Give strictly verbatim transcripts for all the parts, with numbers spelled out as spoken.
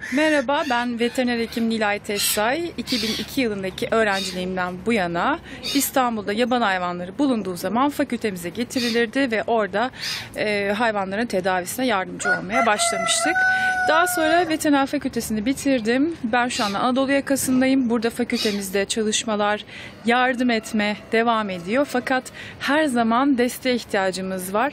Merhaba, ben veteriner hekim Nilay Tessay. iki bin iki yılındaki öğrenciliğimden bu yana İstanbul'da yaban hayvanları bulunduğu zaman fakültemize getirilirdi ve orada e, hayvanların tedavisine yardımcı olmaya başlamıştık. Daha sonra veteriner fakültesini bitirdim. Ben şu anda Anadolu yakasındayım. Burada fakültemizde çalışmalar, yardım etme devam ediyor. Fakat her zaman desteğe ihtiyacımız var.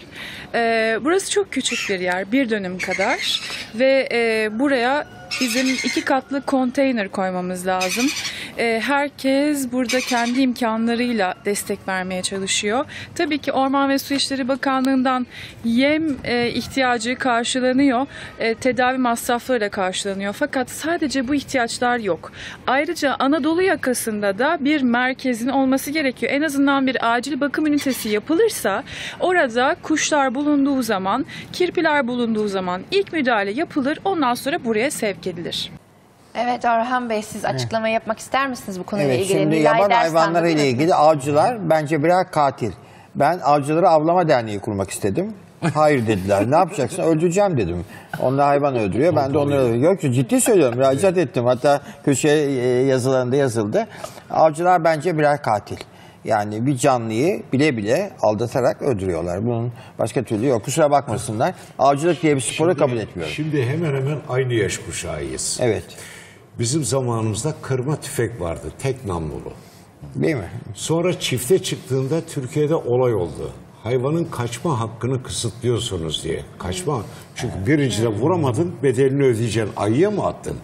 E, burası çok küçük bir yer, bir dönüm kadar ve e, buraya bizim iki katlı konteyner koymamız lazım. Ee, herkes burada kendi imkanlarıyla destek vermeye çalışıyor. Tabii ki Orman ve Su İşleri Bakanlığı'ndan yem e, ihtiyacı karşılanıyor. E, tedavi masrafları da karşılanıyor. Fakat sadece bu ihtiyaçlar yok. Ayrıca Anadolu yakasında da bir merkezin olması gerekiyor. En azından bir acil bakım ünitesi yapılırsa orada kuşlar bulunduğu zaman, kirpiler bulunduğu zaman ilk müdahale yapılır. Ondan sonra buraya sevk edilir. Evet Orhan Bey, siz açıklama yapmak ister misiniz bu konuyla Evet, ilgili? şimdi Nilay yaban Dersan, hayvanları ile değil mi? ilgili avcılar bence birer katil. Ben Avcıları Avlama Derneği kurmak istedim. Hayır dediler. Ne yapacaksın? Öldüreceğim dedim. Onlar hayvan öldürüyor. Ben de onları öldürüyorum. Yok, ciddi söylüyorum. Müracaat ettim. Hatta köşe yazılarında yazıldı. Avcılar bence birer katil. Yani bir canlıyı bile bile aldatarak öldürüyorlar. Bunun başka türlü yok. Kusura bakmasınlar. Avcılık diye bir sporu Şimdi, kabul etmiyorum. Şimdi hemen hemen aynı yaş kuşağıyız. Evet. Bizim zamanımızda kırma tüfek vardı, tek namlulu. Değil mi? Sonra çifte çıktığında Türkiye'de olay oldu. Hayvanın kaçma hakkını kısıtlıyorsunuz diye. Kaçma. Çünkü birincide vuramadın, bedelini ödeyeceksin. Ayıya mı attın?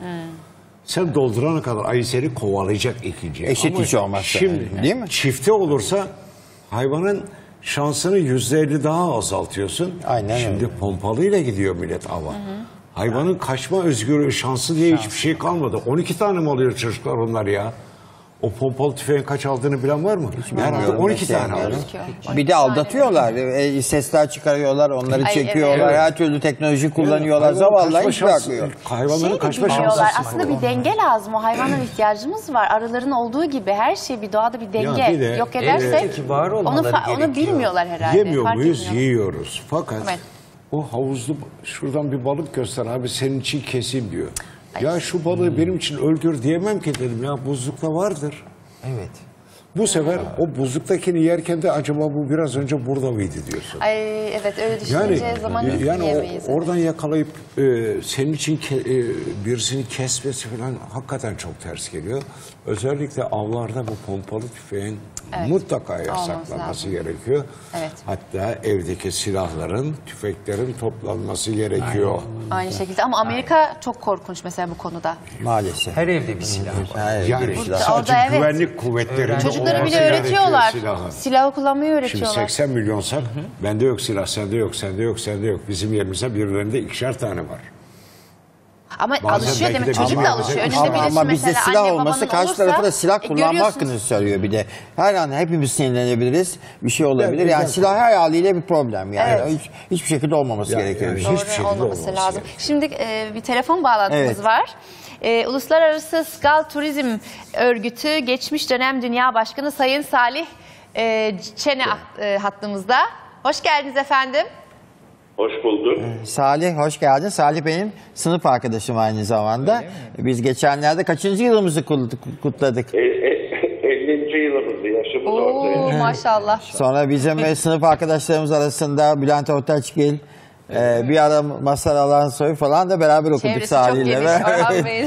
Sen doldurana kadar ayı seni kovalayacak ikinciye. Eşit Ama hiç olmazsa. Şimdi Yani, değil mi? çifte olursa hayvanın şansını yüzde elli daha azaltıyorsun. Aynen Şimdi öyle. pompalıyla gidiyor millet ava. Hayvanın kaçma özgürlüğü, şansı diye hiçbir şey kalmadı. on iki tane mi alıyor çocuklar onlar ya? O pompalı tüfeğin kaç aldığını bilen var mı? Herhalde on iki tane alıyor. Bir de aldatıyorlar. E, sesler çıkarıyorlar, onları Ay, çekiyorlar. evet. Her türlü teknoloji kullanıyorlar. Hayvanın Zavallılar kaçma hiç şansı- bırakmıyor. Hayvanların Şey de kaçma bilmiyorlar. şansı. Aslında bir denge lazım. O hayvanlara ihtiyacımız var. Arıların olduğu gibi her şey, bir doğada bir denge. Ya bir de- Yok edersek Elbette ki var onu, olmaları fa- onu gerekiyor. bilmiyorlar herhalde. Yemiyor Fark muyuz? etmiyor. Yiyoruz. Fakat Evet. o havuzlu, şuradan bir balık göster abi, senin için keseyim diyor. Ya şu balığı benim için öldür diyemem ki dedim ya, buzlukta vardır. Evet. Bu sefer o buzluktakini yerken de acaba bu biraz önce burada mıydı diyorsun. Ay evet, öyle Yani düşününce zaman yani yiyemeyiz. o, oradan yakalayıp e, senin için ke, e, birisini kesmesi falan hakikaten çok ters geliyor. Özellikle avlarda bu pompalı tüfeğin Evet. mutlaka Olması yasaklanması lazım. gerekiyor. Evet. Hatta evdeki silahların, tüfeklerin toplanması gerekiyor. Aynı şekilde ama Amerika çok korkunç mesela bu konuda. Maalesef. Her evde bir silah var. Her evde Yani bir silah. sadece Orada evet. güvenlik kuvvetlerinde Çocuklara olması bile gerekiyor öğretiyorlar. silahı. Silahı kullanmayı Şimdi öğretiyorlar. seksen milyonsak bende yok silah, sende yok, sende yok, sende yok. Bizim yerimize birilerinde ikişer tane var. Ama Bazen alışıyor belki demek, de çocuk bizim da evimize- alışıyor. Önünde Ama, birisi ama bizde mesela silah anne olması babanın karşı olursa, tarafa da silah e, kullanma görüyorsunuz. hakkını söylüyor bir de. Her an hepimiz sinirlenebiliriz. Bir şey olabilir. Evet, Yani güzel. silah her haliyle bir problem. Yani Evet. hiç, hiçbir şekilde olmaması Yani- gerekiyor. yani bir şey. hiçbir şekilde olmaması olmaması lazım. gerekiyor. Şimdi e, bir telefon bağlantımız Evet. var. E, Uluslararası Skal Turizm Örgütü geçmiş dönem Dünya Başkanı Sayın Salih e, Çene e, hattımızda. Hoş geldiniz efendim. Hoş bulduk. Salih hoş geldin. Salih benim sınıf arkadaşım aynı zamanda. Biz geçenlerde kaçıncı yılımızı kut- kutladık? E, e, ellinci yılımızı, yaşımız Oo ortaya. maşallah. Sonra bizim e, sınıf arkadaşlarımız arasında Bülent Ortaçgil, e, bir ara Mazhar Alansoy falan da beraber okuduk Çevresi çok Salih'le. geniş Orhan Bey'in.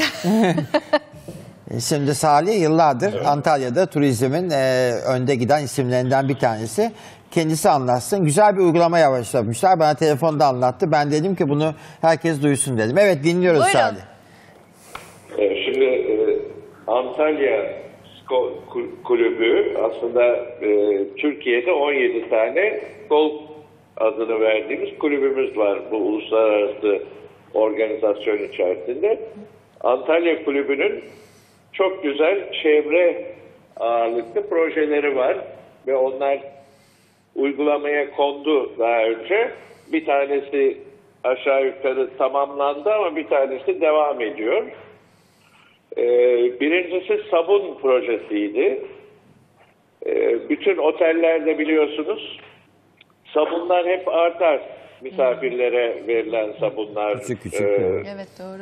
Şimdi Salih yıllardır Antalya'da turizmin e, önde giden isimlerinden bir tanesi. Kendisi anlatsın. Güzel bir uygulama başlatmışlar. Bana telefonda anlattı. Ben dedim ki bunu herkes duysun dedim. Evet dinliyoruz Buyurun. Salih. E, şimdi e, Antalya Sko- Kul- Kulübü aslında e, Türkiye'de on yedi tane golf adını verdiğimiz kulübümüz var bu uluslararası organizasyon içerisinde. Antalya Kulübü'nün çok güzel çevre ağırlıklı projeleri var ve onlar uygulamaya kondu daha önce. Bir tanesi aşağı yukarı tamamlandı ama bir tanesi devam ediyor. Ee, birincisi sabun projesiydi. Ee, bütün otellerde biliyorsunuz sabunlar hep artar. Misafirlere verilen sabunlar. Küçük küçük, e, evet. Evet doğru.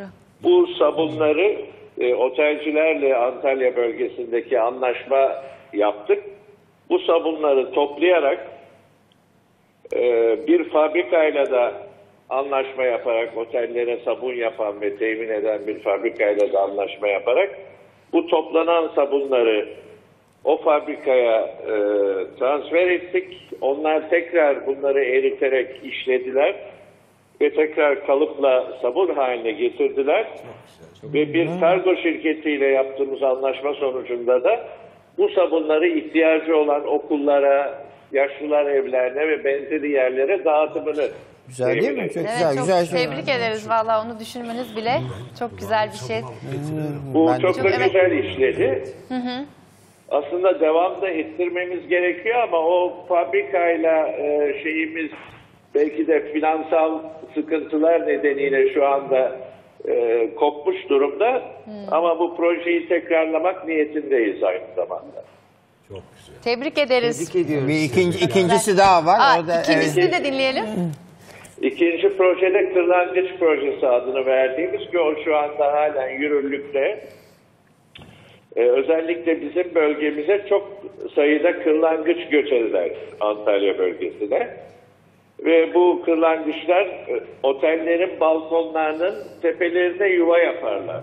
bu sabunları e, otelcilerle Antalya bölgesindeki anlaşma yaptık. Bu sabunları toplayarak e, bir fabrikayla da anlaşma yaparak, otellere sabun yapan ve temin eden bir fabrikayla da anlaşma yaparak bu toplanan sabunları o fabrikaya e, transfer ettik. Onlar tekrar bunları eriterek işlediler ve tekrar kalıpla sabun haline getirdiler. Ve bir kargo şirketiyle yaptığımız anlaşma sonucunda da bu sabunları ihtiyacı olan okullara, yaşlılar evlerine ve benzeri yerlere dağıtımını Güzel değil mi? Çok Evet, güzel, çok güzel şey. tebrik ederiz valla, onu düşünmeniz bile çok güzel bir şey. Bu Ben de- çok da Evet. güzel işledi. Aslında devam da ettirmemiz gerekiyor ama o fabrikayla e, şeyimiz belki de finansal sıkıntılar nedeniyle şu anda e, kopmuş durumda. Ama bu projeyi tekrarlamak niyetindeyiz aynı zamanda. Tebrik ederiz. Tebrik ediyoruz. Bir ikinci, ikincisi daha var. Aa, o da, ikincisini evet. de dinleyelim. İkinci projede Kırlangıç Projesi adını verdiğimiz ki o şu anda halen yürürlükte. Ee, özellikle bizim bölgemize çok sayıda kırlangıç göç eder Antalya bölgesine. Ve bu kırlangıçlar e, otellerin balkonlarının tepelerine yuva yaparlar.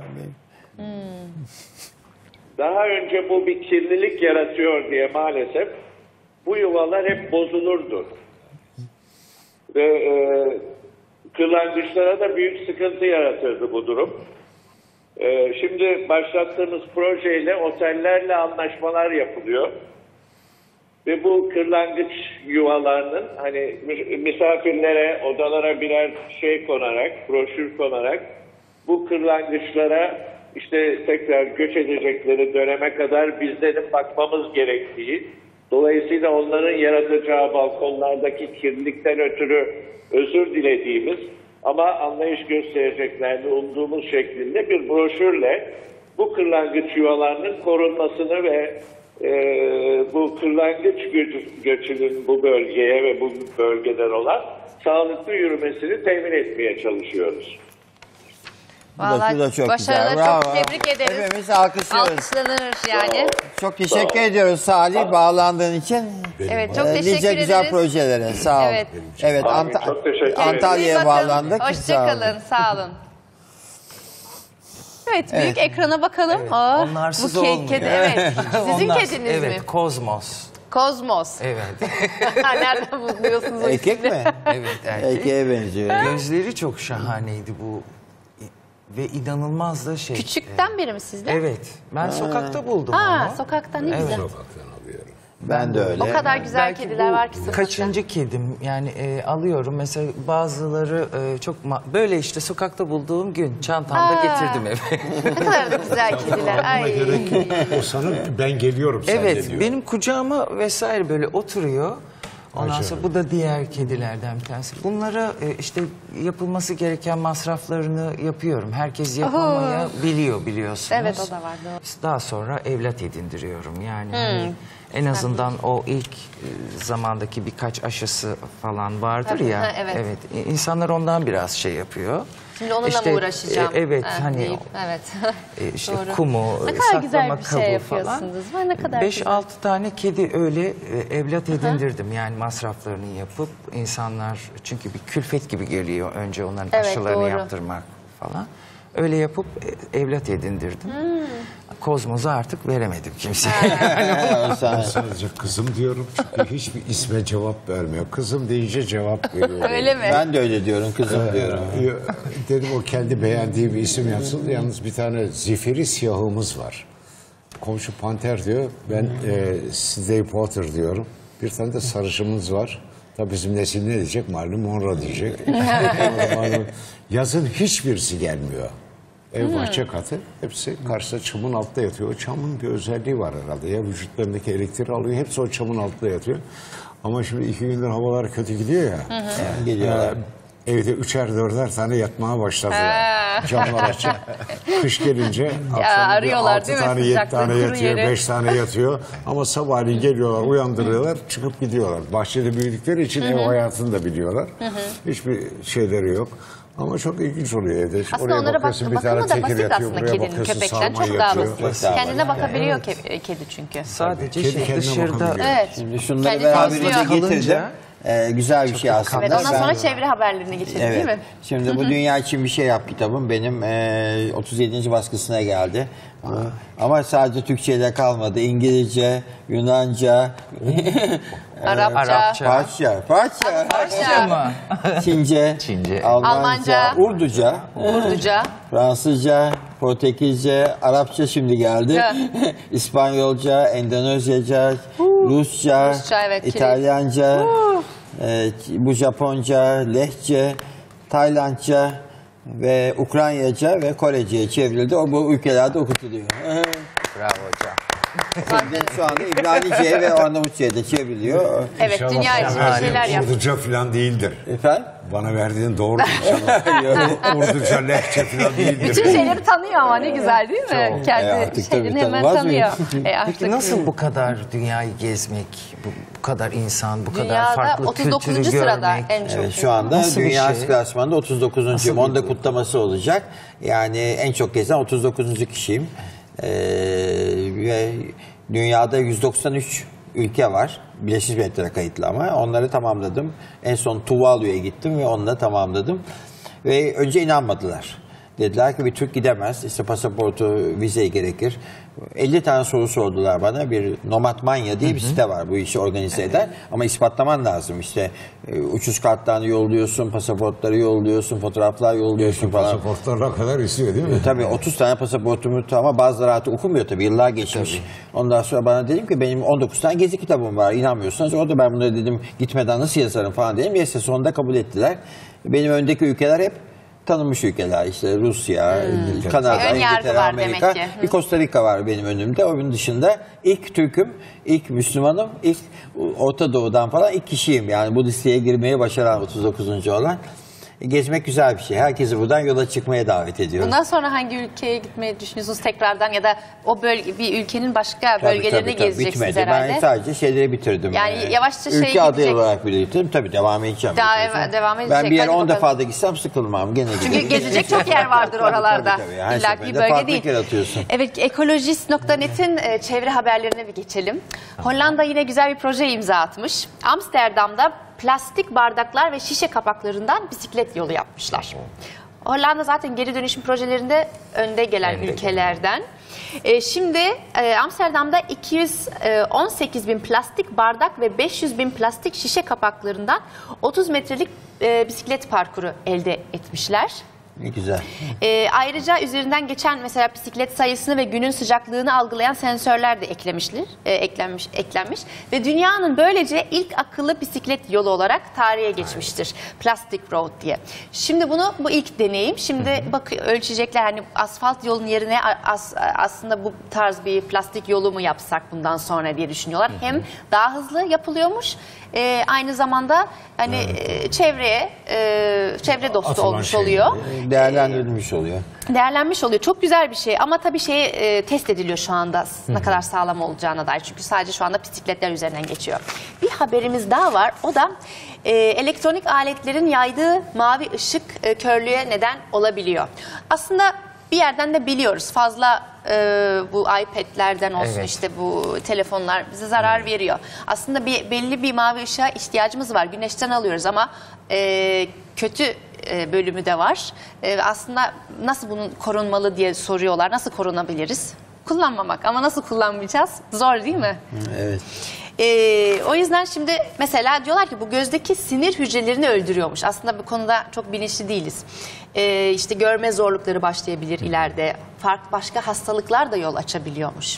Daha önce bu bir kirlilik yaratıyor diye maalesef bu yuvalar hep bozulurdu. Ve e, kırlangıçlara da büyük sıkıntı yaratırdı bu durum. E, şimdi başlattığımız projeyle otellerle anlaşmalar yapılıyor. Ve bu kırlangıç yuvalarının hani misafirlere, odalara birer şey konarak, broşür konarak bu kırlangıçlara işte tekrar göç edecekleri döneme kadar bizlerin bakmamız gerektiği, dolayısıyla onların yaratacağı balkonlardaki kirlilikten ötürü özür dilediğimiz ama anlayış göstereceklerini umduğumuz şeklinde bir broşürle bu kırlangıç yuvalarının korunmasını ve e, bu kırlangıç gö- göçünün bu bölgeye ve bu bölgeden olan sağlıklı yürümesini temin etmeye çalışıyoruz. Bu da, bu da çok başarılı, güzel. Bravo. çok tebrik ederiz. Hepimiz alkışlıyoruz. Alkışlanır yani. Çok teşekkür ediyoruz Salih bağlandığın için. Evet, çok Ee, teşekkür nice ederiz. güzel projelere. Sağ ol. Evet. Evet, Abi, Anta- çok teşekkür ederim. İyi Antalya'ya bakın. bağlandık. Sağ olun. Hoşçakalın, sağ olun. Evet, büyük Evet. ekrana bakalım. Aa, Onlarsız bu ke- olmuyor. kedi, evet. Sizin Onlar- kediniz evet, mi? Kozmos. Kozmos. Evet. Nereden buluyorsunuz o Erkek ismi? mi? evet erkek. Erkeğe benziyor. Gözleri çok şahaneydi bu. Ve inanılmaz da şey. Küçükten beri mi sizde? Evet. Ben sokakta buldum Ha, onu. sokakta ne Evet. güzel. Ben de öyle. O kadar güzel Belki kediler bu var ki sokakta. kaçıncı kedim yani e, alıyorum mesela bazıları e, çok ma- böyle işte sokakta bulduğum gün çantamda Aa. getirdim eve. Ne kadar da güzel kediler. Ay. Gerek yok. O sana ben geliyorum sen de Evet diyor. benim kucağıma vesaire böyle oturuyor. Ondan Acayip. sonra bu da diğer kedilerden bir tanesi. Bunlara e, işte yapılması gereken masraflarını yapıyorum. Herkes yapamayabiliyor biliyorsunuz. Evet, o da var, doğru. Daha sonra evlat edindiriyorum. Yani hani en azından o ilk e, zamandaki birkaç aşısı falan vardır Tabii, ya. ha, evet. Evet. e, İnsanlar ondan biraz şey yapıyor. Şimdi onunla İşte, mı uğraşacağım? e, evet Ha, hani deyip, evet. e, işte Doğru. kumu, Ne e, kadar güzel saklama bir kabı şey falan. yapıyorsunuz. Var, ne kadar beş güzel. altı tane kedi öyle e, evlat edindirdim. Yani masraflarını yapıp insanlar çünkü bir külfet gibi geliyor önce onların Evet, aşılarını doğru. yaptırmak falan. Öyle yapıp e, evlat edindirdim. Hmm. Kozmos'u artık veremedim kimseye. Sen- Sadece kızım diyorum çünkü hiçbir isme cevap vermiyor. Kızım deyince cevap veriyor. Öyle mi? Ben de öyle diyorum kızım diyorum. Ee, Dedim o kendi beğendiği bir isim yapsın. Yalnız bir tane zifiri siyahımız var. Komşu panter diyor. Ben e, Sidney Potter diyorum. Bir tane de sarışımız var. Tabii bizim nesil ne diyecek? Malum Monroe diyecek. Malum. Yazın hiçbirisi gelmiyor. Ev bahçe katı. Hepsi karşısında çamın altında yatıyor. O çamın bir özelliği var herhalde. Ya vücutlarındaki elektriği alıyor. Hepsi o çamın altında yatıyor. Ama şimdi iki gündür havalar kötü gidiyor ya. Yani geliyorlar. Ee, evde üçer dörder tane yatmaya başladılar. Camlar açık. Kış gelince akşam arıyorlar altı değil mi? tane, yedi Sıcaklığı, tane kuru yatıyor, yeri. beş tane yatıyor. Ama sabahleyin geliyorlar, uyandırıyorlar, çıkıp gidiyorlar. Bahçede büyüdükleri için ev hayatını da biliyorlar. Hiçbir şeyleri yok. Ama çok ilginç oluyor evde. Aslında Oraya onlara bak, bakıyorsun, bir bakımı tane da tekir basit yatıyor, aslında buraya kedinin, bakıyorsun, köpekten sarma çok daha yatıyor. basit. Çok daha Kendine basit. bakabiliyor ke- kedi çünkü. Sadece Kedi şey kendine dışarıda bakabiliyor. Evet. Şimdi şunları Kendisi beraberinde izliyor. getirdim. Ee, güzel bir şey aslında. Evet, ondan Ben- sonra çevre haberlerine geçelim Evet. değil mi? Şimdi bu Dünya için bir şey yap kitabım benim e, otuz yedinci baskısına geldi. Ama sadece Türkçe'de kalmadı. İngilizce, Yunanca, Arapça, Arapça. Farsça, Farsça, Farsça, Çince, Çince. Almanca, Almanca, Urduca, Urduca, Fransızca, Portekizce, Arapça şimdi geldi. İspanyolca, Endonezyaca, Rusça, Rusça, evet, kilit. İtalyanca, e, bu Japonca, Lehçe, Taylandca ve Ukraynaca ve Korece'ye çevrildi. O bu ülkelerde okutuluyor. Bravo hocam. Şu anda İbranice'ye ve Arnavutça'ya da çevriliyor. evet, İnşallah dünya bana için bir verdiğin şeyler yap. Urduca falan değildir. Efendim? Bana verdiğin doğru inşallah. Urduca, lehçe falan değildir. Bütün şeyleri tanıyor ama ne güzel değil mi? Kendi E, artık şeyini tabii hemen tanımaz mıyım? tanıyor. E, artık Peki nasıl bu kadar dünyayı gezmek, bu, bu kadar insan, bu kadar dünyada farklı otuz dokuzuncu kültürü sırada görmek? en çok. Evet, şu anda Nasıl bir Dünya şey? klasmanında otuz dokuzuncu Nasıl bir Onda bu? kutlaması olacak. Yani en çok gezen otuz dokuzuncu kişiyim. Ee, ve dünyada yüz doksan üç ülke var. Birleşmiş Milletler'e kayıtlı ama onları tamamladım. En son Tuvalu'ya gittim ve onunla tamamladım. Ve önce inanmadılar. Dediler ki bir Türk gidemez. İşte pasaportu, vize gerekir. elli tane soru sordular bana. Bir Nomadmanya diye bir site var bu işi organize eden. Ama ispatlaman lazım. İşte e, uçuş kartlarını yolluyorsun, pasaportları yolluyorsun, fotoğraflar yolluyorsun falan. Pasaportlara kadar istiyor değil mi? E, tabii otuz tane pasaportumu ama bazıları artık okumuyor tabii. Yıllar geçmiş. Ondan sonra bana dedim ki benim on dokuz tane gezi kitabım var. İnanmıyorsanız orada ben bunları dedim gitmeden nasıl yazarım falan dedim. Neyse sonunda kabul ettiler. Benim öndeki ülkeler hep tanınmış ülkeler işte Rusya, Kanada, Ön yargı İngiltere, var Amerika, demek ki. Hı. bir Costa Rica var benim önümde. Onun dışında ilk Türk'üm, ilk Müslümanım, ilk Orta Doğu'dan falan ilk kişiyim. Yani bu listeye girmeyi başaran otuz dokuzuncu olan. Gezmek güzel bir şey. Herkesi buradan yola çıkmaya davet ediyorum. Bundan sonra hangi ülkeye gitmeyi düşünüyorsunuz tekrardan ya da o bölge bir ülkenin başka Tabii, bölgelerini tabii, tabii. gezeceksiniz Bitmedi. herhalde. Ben sadece şeyleri bitirdim. Yani Ee, yavaşça şey Ülke adayı gidecek. olarak bile bitirdim. Tabii devam edeceğim. Daha biliyorsun. eva- devam edecek. Ben bir yere Hadi on bakalım. defa da gitsem sıkılmam. Gene Çünkü giderim. gezecek çok yer vardır oralarda. Tabii, tabii. Her İlla ki seferinde bir bölge farklılık değil. yaratıyorsun. Evet, ekolojist nokta net'in e, çevre haberlerine bir geçelim. Hollanda yine güzel bir proje imza atmış. Amsterdam'da plastik bardaklar ve şişe kapaklarından bisiklet yolu yapmışlar. Hollanda zaten geri dönüşüm projelerinde önde gelen Önde ülkelerden. E, şimdi e, Amsterdam'da iki yüz on sekiz bin plastik bardak ve beş yüz bin plastik şişe kapaklarından otuz metrelik e, bisiklet parkuru elde etmişler. Ne güzel. E, ayrıca üzerinden geçen mesela bisiklet sayısını ve günün sıcaklığını algılayan sensörler de eklemişler, e, eklenmiş, eklenmiş ve dünyanın böylece ilk akıllı bisiklet yolu olarak tarihe geçmiştir. Plastic Road diye. Şimdi bunu bu ilk deneyim. Şimdi bak ölçecekler hani asfalt yolun yerine as, aslında bu tarz bir plastik yolu mu yapsak bundan sonra diye düşünüyorlar. Hem daha hızlı yapılıyormuş. E, aynı zamanda hani e, çevreye e, çevre dostu Atılan olmuş şey. oluyor. Değerlendirilmiş oluyor. Değerlenmiş oluyor. Çok güzel bir şey ama tabii şey e, test ediliyor şu anda ne kadar sağlam olacağına dair. Çünkü sadece şu anda bisikletler üzerinden geçiyor. Bir haberimiz daha var. O da e, elektronik aletlerin yaydığı mavi ışık e, körlüğe neden olabiliyor. Aslında bir yerden de biliyoruz. Fazla e, bu iPad'lerden olsun Evet. işte bu telefonlar bize zarar veriyor. Aslında bir belli bir mavi ışığa ihtiyacımız var. Güneşten alıyoruz ama e, kötü e, bölümü de var. E, aslında nasıl bunun korunmalı diye soruyorlar. Nasıl korunabiliriz? Kullanmamak ama nasıl kullanmayacağız? Zor değil mi? Evet. Ee, o yüzden şimdi mesela diyorlar ki bu gözdeki sinir hücrelerini öldürüyormuş. Aslında bu konuda çok bilinçli değiliz. Ee, işte görme zorlukları başlayabilir ileride. Farklı başka hastalıklar da yol açabiliyormuş.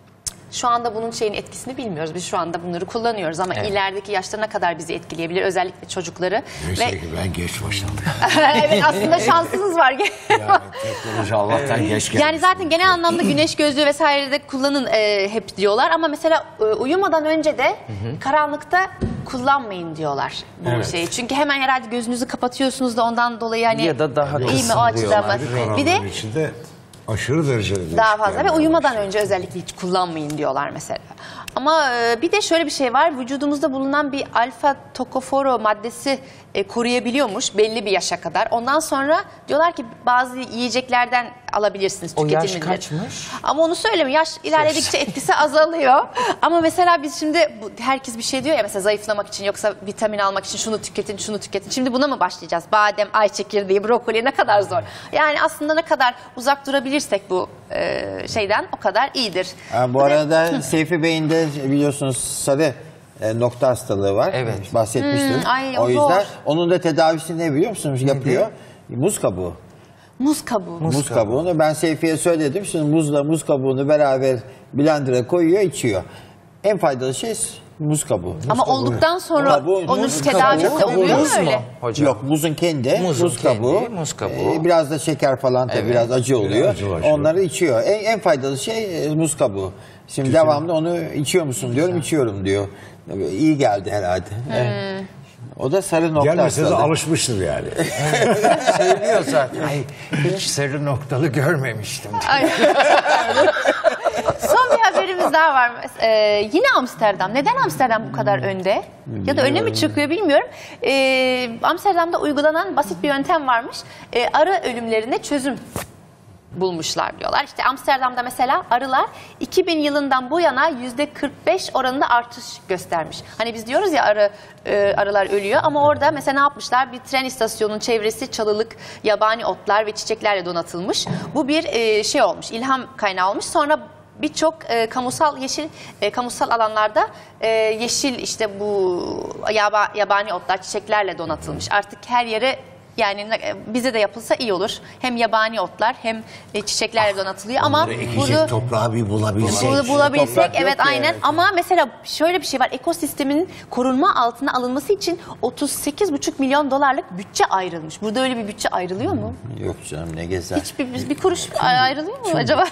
Şu anda bunun şeyin etkisini bilmiyoruz. Biz şu anda bunları kullanıyoruz ama Evet. ilerideki yaşlarına kadar bizi etkileyebilir. Özellikle çocukları. Neyse Ve ki ben geç başladım. evet, aslında şansınız var. Yani teknoloji Allah'tan geç geldi. Yani zaten genel anlamda güneş gözlüğü vesaire de kullanın e, hep diyorlar ama mesela e, uyumadan önce de karanlıkta kullanmayın diyorlar bu Evet. şeyi. Çünkü hemen herhalde gözünüzü kapatıyorsunuz da ondan dolayı hani Ya da daha iyi mi o kısın açıdan mı? diyorlar. Bir de Karanlığın içinde aşırı derecede daha değişik fazla ve yerler uyumadan başlıyor. önce özellikle hiç kullanmayın diyorlar mesela. Ama e, bir de şöyle bir şey var. Vücudumuzda bulunan bir alfa tokoforo maddesi e, koruyabiliyormuş belli bir yaşa kadar. Ondan sonra diyorlar ki bazı yiyeceklerden alabilirsiniz O yaş tüketiminde. kaçmış? Ama onu söylemiyor. Yaş ilerledikçe etkisi azalıyor. Ama mesela biz şimdi bu, herkes bir şey diyor ya, mesela zayıflamak için yoksa vitamin almak için şunu tüketin, şunu tüketin. Şimdi buna mı başlayacağız? Badem, ay çekirdeği, brokoli ne kadar zor. Yani aslında ne kadar uzak durabilirsek bu e, şeyden o kadar iyidir. Ha, bu arada Seyfi Bey'in de biliyorsunuz sarı e, nokta hastalığı var. Evet. Bahsetmiştim. Hmm, ay, o o yüzden zor. onun da tedavisi ne biliyor musunuz? Yapıyor. Muz kabuğu. Muz kabuğu. Muz, kabuğunu ben Seyfi'ye söyledim. Şimdi muzla muz kabuğunu beraber blender'a koyuyor, içiyor. En faydalı şey muz kabuğu. Ama olduktan sonra Kabuğu, onun muz tedavisi kabuğu, oluyor mu muz mu? öyle? Hocam. Yok, muzun kendi, Muzun muz kabuğu. kendi, muz kabuğu. Ee, biraz da şeker falan tabii, Evet. biraz acı oluyor. acılaşıyor. Onları içiyor. En, en faydalı şey e, muz kabuğu. Şimdi devamlı onu içiyor musun diyorum, içiyorum diyor. İyi geldi herhalde. Evet. O da sarı nokta Gelmese de hastalığı. alışmıştır yani. Söylüyor zaten. Ay, hiç sarı noktalı görmemiştim. Ay. Son bir haberimiz daha var. Ee, yine Amsterdam. Neden Amsterdam bu kadar önde? Ya da öne mi çıkıyor bilmiyorum. Ee, Amsterdam'da uygulanan basit bir yöntem varmış. Ee, arı ölümlerine çözüm bulmuşlar diyorlar. İşte Amsterdam'da mesela arılar iki bin yılından bu yana yüzde kırk beş oranında artış göstermiş. Hani biz diyoruz ya arı e, arılar ölüyor ama orada mesela ne yapmışlar? Bir tren istasyonunun çevresi çalılık, yabani otlar ve çiçeklerle donatılmış. Bu bir e, şey olmuş, ilham kaynağı olmuş. Sonra birçok e, kamusal yeşil e, kamusal alanlarda e, yeşil işte bu yaba, yabani otlar, çiçeklerle donatılmış. Artık her yere, yani ne- bize de yapılsa iyi olur. Hem yabani otlar hem e, çiçeklerle donatılıyor ama bunu toprağı bir bulabilsek. bunu bulabilsek, Toprak yok evet ya, aynen. evet. Ama mesela şöyle bir şey var. Ekosistemin korunma altına alınması için otuz sekiz buçuk milyon dolarlık bütçe ayrılmış. Burada öyle bir bütçe ayrılıyor mu? Yok canım, ne gezer. Hiçbir bir, bir kuruş ayrılıyor mu acaba?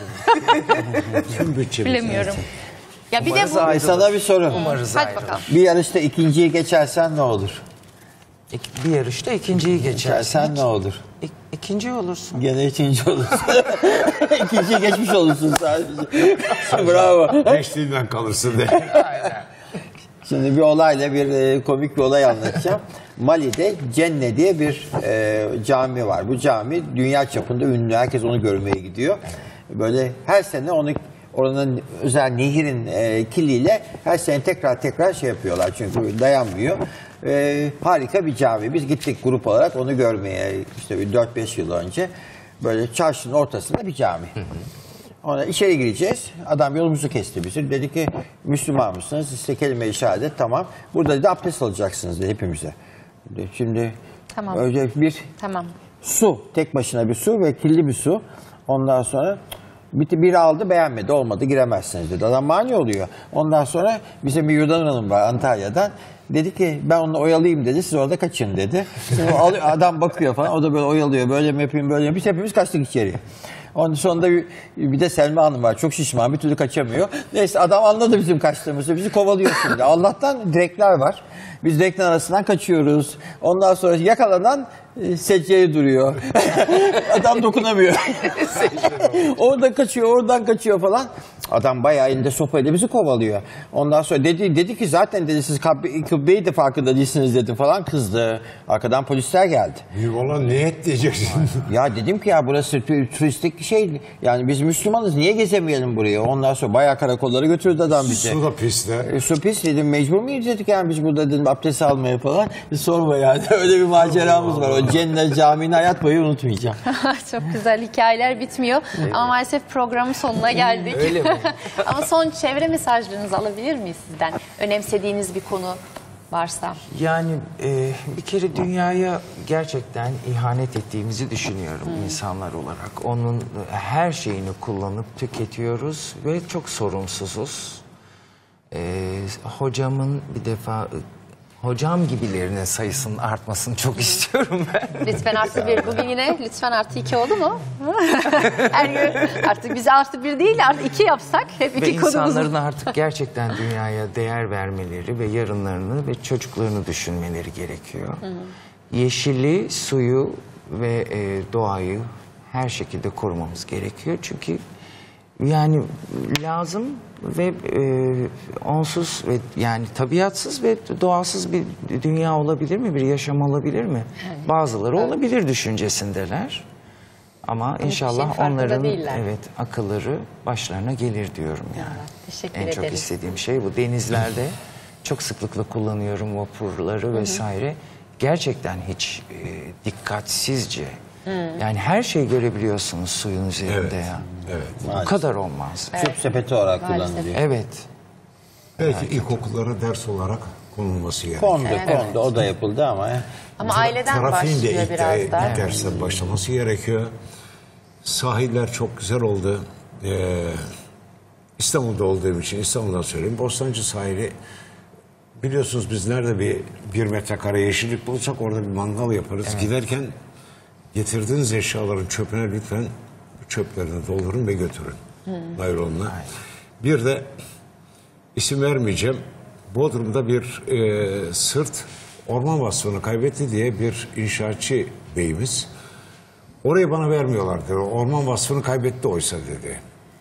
Tüm bütçemiz. Bilemiyorum. Ya bir de Umarız bu ayrılır. Sana bir soru. Umarız Hadi ayrılır. bakalım. Bir yarışta ikinciyi geçersen ne olur? İk- Bir yarışta ikinciyi geçersin. Geçersen ne olur? İk- İkinci olursun. Gene ikinci olursun. İkinciyi geçmiş olursun sadece. Bravo. Beşliğinden kalırsın de. Şimdi bir olayla, bir e, komik bir olay anlatacağım. Mali'de Cenne diye bir e, cami var. Bu cami dünya çapında ünlü. Herkes onu görmeye gidiyor. Böyle her sene onu, oranın özel nehirin e, kiliyle her sene tekrar tekrar şey yapıyorlar. Çünkü dayanmıyor. E, harika bir cami. Biz gittik grup olarak onu görmeye, işte bir dört beş yıl önce. Böyle çarşının ortasında bir cami. Ona içeri gireceğiz. Adam yolumuzu kesti bizi. Dedi ki Müslüman mısınız? İşte kelime-i şehadet, tamam. Burada dedi abdest alacaksınız dedi hepimize. Dedi, şimdi Tamam. önce bir Tamam. su, tek başına bir su ve kirli bir su. Ondan sonra bir, biri aldı, beğenmedi, olmadı, giremezsiniz dedi. Adam mani oluyor. Ondan sonra bizim bir Yudan Hanım var Antalya'dan. Dedi ki ben onu oyalayayım dedi, siz orada kaçın dedi. Şimdi o alıyor, adam bakıyor falan, o da böyle oyalıyor, böyle mi yapayım, böyle mi yapayım. Biz hepimiz kaçtık içeriye. Onun sonunda bir, bir de Selma Hanım var, çok şişman, bir türlü kaçamıyor. Neyse adam anladı bizim kaçtığımızı, bizi kovalıyor şimdi. Allah'tan direkler var. Biz direklerin arasından kaçıyoruz. Ondan sonra yakalanan e, secceye duruyor. Adam dokunamıyor. Oradan kaçıyor, oradan kaçıyor falan. Adam bayağı elinde sopayla bizi kovalıyor. Ondan sonra dedi dedi ki zaten dedi siz Kıbbe- Kıbbe'yi de farkında değilsiniz dedi falan, kızdı. Arkadan polisler geldi. Büyük olan niyet diyeceksin. Ya dedim ki ya burası tü- turistik şey, yani biz Müslümanız, niye gezemeyelim buraya? Ondan sonra bayağı karakollara götürdü adam bizi. Su da pis de. E, su pis dedim, mecbur muyuz dedik yani biz burada dedim abdest almaya falan. E, sorma yani öyle bir maceramız var. O Cennet Camii'ni hayat boyu unutmayacağım. Çok güzel, hikayeler bitmiyor. Ama maalesef programın sonuna geldik. Öyle mi? Ama son çevre mesajlarınızı alabilir miyiz sizden? Önemsediğiniz bir konu varsa. Yani e, bir kere dünyaya gerçekten ihanet ettiğimizi düşünüyorum insanlar olarak. Onun her şeyini kullanıp tüketiyoruz ve çok sorumsuzuz. E, hocamın bir defa hocam gibilerinin sayısının artmasını çok istiyorum ben. Lütfen artı bir. Bugün yine lütfen artı iki oldu mu? Her gün artık biz artı bir değil artı iki yapsak hep Ve iki konumuz. insanların artık gerçekten dünyaya değer vermeleri ve yarınlarını ve çocuklarını düşünmeleri gerekiyor. Yeşili, suyu ve e, doğayı her şekilde korumamız gerekiyor. Çünkü Yani lazım ve e, onsuz ve yani tabiatsız ve doğasız bir dünya olabilir mi? Bir yaşam olabilir mi? Bazıları olabilir düşüncesindeler. Ama hiçbir şeyin inşallah farkında onların değiller. evet akılları başlarına gelir diyorum yani. Teşekkür En çok ederiz. istediğim şey bu. Denizlerde çok sıklıkla kullanıyorum vapurları vesaire. Gerçekten hiç e, dikkatsizce yani her şeyi görebiliyorsunuz suyun üzerinde Evet, ya. evet. Bu kadar olmaz. Çöp sepeti olarak Maalesef. kullanılıyor. Evet. Belki ilkokullara ders olarak konulması gerekiyor. Kondu, kondu. O da yapıldı ama. ya. Ama aileden Trafiğin de başlıyor ilk, biraz de, da. ilk dersten başlaması gerekiyor. Sahiller çok güzel oldu. Ee, İstanbul'da olduğum için İstanbul'dan söyleyeyim. Bostancı sahili biliyorsunuz biz nerede bir bir metrekare yeşillik bulursak orada bir mangal yaparız. Giderken getirdiğiniz eşyaların çöpüne lütfen çöplerini doldurun ve götürün. Naylonla. Bir de isim vermeyeceğim. Bodrum'da bir e, sırt orman vasfını kaybetti diye bir inşaatçı beyimiz. Orayı bana vermiyorlardı. Orman vasfını kaybetti oysa dedi.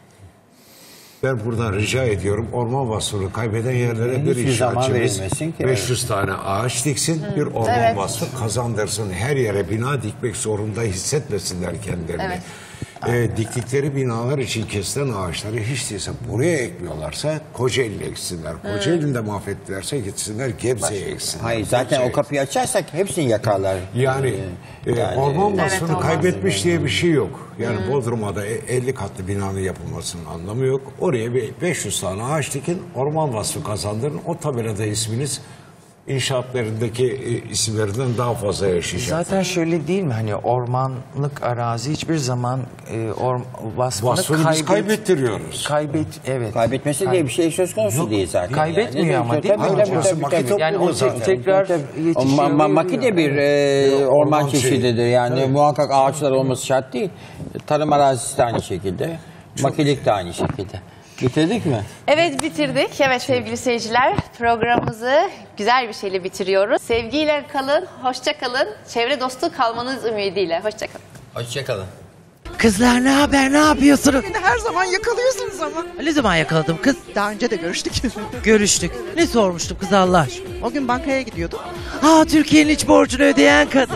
Ben buradan rica ediyorum orman vasfını kaybeden yerlere bir Hiçbir zaman inşaatçımız verilmesin ki. beş yüz tane ağaç diksin, bir orman Evet. vasfı kazandırsın. Her yere bina dikmek zorunda hissetmesinler kendilerini. Evet. Ee, diktikleri binalar için kesilen ağaçları hiç değilse buraya ekmiyorlarsa Kocaeli'ne eksinler. Kocaeli'nde mahvettilerse gitsinler Gebze'ye eksinler. Hayır zaten Gebze'ye o kapıyı açarsak hepsini yakarlar. yani, Ee, e, yani- orman Evet, vasfını olmaz. kaybetmiş diye bir şey yok. Yani Bodrum'a da e- elli katlı binanın yapılmasının anlamı yok. Oraya bir beş yüz tane ağaç dikin, orman vasfı kazandırın. O tabelada isminiz inşaatlarındaki e, isimlerinden daha fazla yaşayacak. Zaten şöyle değil mi hani ormanlık arazi hiçbir zaman e, or, vasfını, Vasfını biz kaybet, kaybettiriyoruz. kaybet evet. Kaybetmesi diye bir şey söz konusu değil zaten. Kaybetmiyor yani. ama Tabii, değil mi tabii, hocam? tabii, Burası tabii, maket tabii. Yani o Zaten. tek- tekrar O yetişiyor. ma- ma- maki de bir e, orman Orman şeyi. çeşididir. Yani muhakkak ağaçlar olması şart değil. Tarım arazisi de aynı şekilde. Makilik de aynı şekilde. Bitirdik mi? Evet bitirdik. Evet sevgili seyirciler programımızı güzel bir şeyle bitiriyoruz. Sevgiyle kalın, hoşça kalın. Çevre dostu kalmanız ümidiyle. Hoşça kalın. Hoşçakalın. Kızlar ne haber, ne yapıyorsunuz? Beni her zaman yakalıyorsunuz ama. Ne zaman yakaladım kız? Daha önce de görüştük. Görüştük. Ne sormuştum kız Allah aşkına? O gün bankaya gidiyordum. Aa, Türkiye'nin iç borcunu ödeyen kadın.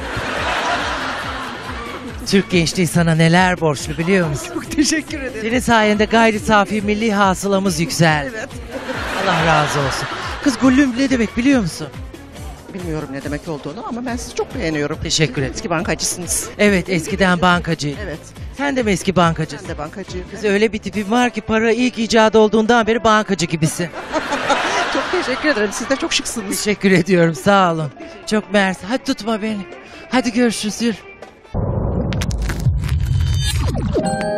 Türk gençliği sana neler borçlu biliyor musun? Çok teşekkür ederim. Senin sayende gayri safi milli hasılamız yükseldi. Evet. Allah razı olsun. Kız gullüm ne demek biliyor musun? Bilmiyorum ne demek olduğunu ama ben sizi çok beğeniyorum. Teşekkür ederim. Eski bankacısınız. Evet, eskiden bankacıyım. Evet. Sen de mi eski bankacısın? Ben de bankacıyım. Kız öyle bir tipin var ki para ilk icat olduğundan beri bankacı gibisin. Çok teşekkür ederim. Siz de çok şıksınız. Teşekkür ediyorum, sağ olun. Çok mersi. Hadi tutma beni. Hadi görüşürüz. Yürü.